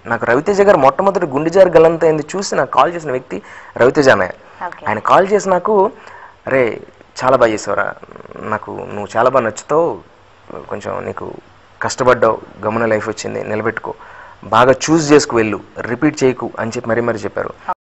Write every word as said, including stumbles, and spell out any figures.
నాకు రవితేజ గారు మొట్టమొదటి గుండెజారి గల్లంత అయింది చూసి నాకు కాల్ చేసిన వ్యక్తి రవితేజ అన్నయ్య. ఆయన కాల్ చేసి నాకు, అరే చాలా బాగా చేసావురా, నాకు నువ్వు చాలా బాగా నచ్చుతావు, కొంచెం నీకు కష్టపడ్డావు, గమన లైఫ్ వచ్చింది, నిలబెట్టుకో, బాగా చూస్ చేసుకు వెళ్ళు, రిపీట్ చేయకు అని చెప్పి మరీ మరీ చెప్పారు.